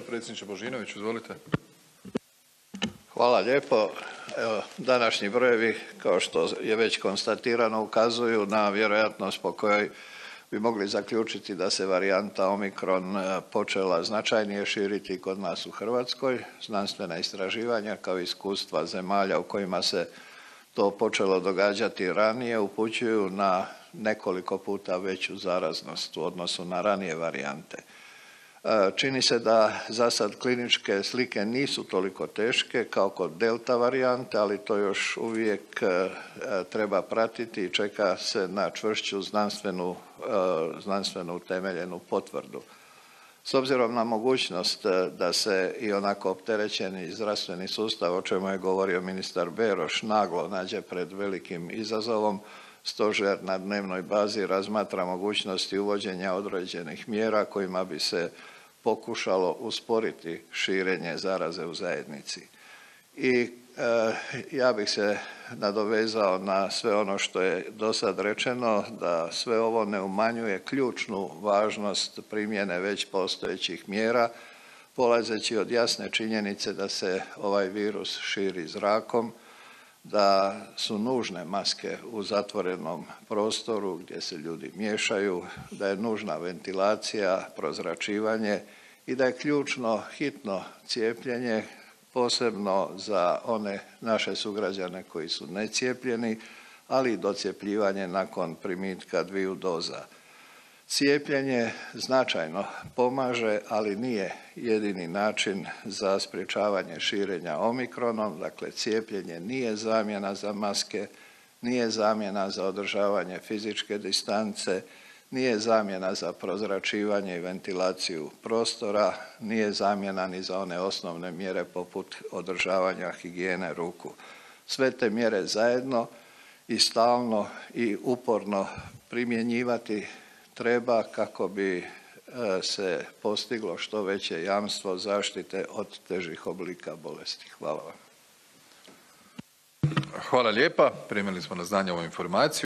Predsjedniče Božinović, izvolite. Hvala lijepo. Evo, današnji brojevi, kao što je već konstatirano, ukazuju na vjerojatnost po kojoj bi mogli zaključiti da se varijanta Omikron počela značajnije širiti kod nas u Hrvatskoj. Znanstvena istraživanja kao iskustva zemalja u kojima se to počelo događati ranije upućuju na nekoliko puta veću zaraznost u odnosu na ranije varijante. Čini se da za sad kliničke slike nisu toliko teške kao kod delta varijante, ali to još uvijek treba pratiti i čeka se na čvršću znanstvenu utemeljenu potvrdu. S obzirom na mogućnost da se i onako opterećeni zdravstveni sustav, o čemu je govorio ministar Beroš, naglo nađe pred velikim izazovom, Stožer na dnevnoj bazi razmatra mogućnosti uvođenja određenih mjera kojima bi se pokušalo usporiti širenje zaraze u zajednici. I ja bih se nadovezao na sve ono što je do sad rečeno, da sve ovo ne umanjuje ključnu važnost primjene već postojećih mjera, polazeći od jasne činjenice da se ovaj virus širi zrakom, da su nužne maske u zatvorenom prostoru gdje se ljudi miješaju, da je nužna ventilacija, prozračivanje i da je ključno hitno cijepljenje, posebno za one naše sugrađane koji su necijepljeni, ali i docjepljivanje nakon primitka 2 doza. Cijepljenje značajno pomaže, ali nije jedini način za sprječavanje širenja omikronom. Dakle, cijepljenje nije zamjena za maske, nije zamjena za održavanje fizičke distance, nije zamjena za prozračivanje i ventilaciju prostora, nije zamjena ni za one osnovne mjere poput održavanja higijene ruku. Sve te mjere zajedno i stalno i uporno primjenjivati treba kako bi se postiglo što veće jamstvo zaštite od težih oblika bolesti. Hvala vam. Hvala lijepa. Primili smo na znanje ovu informaciju.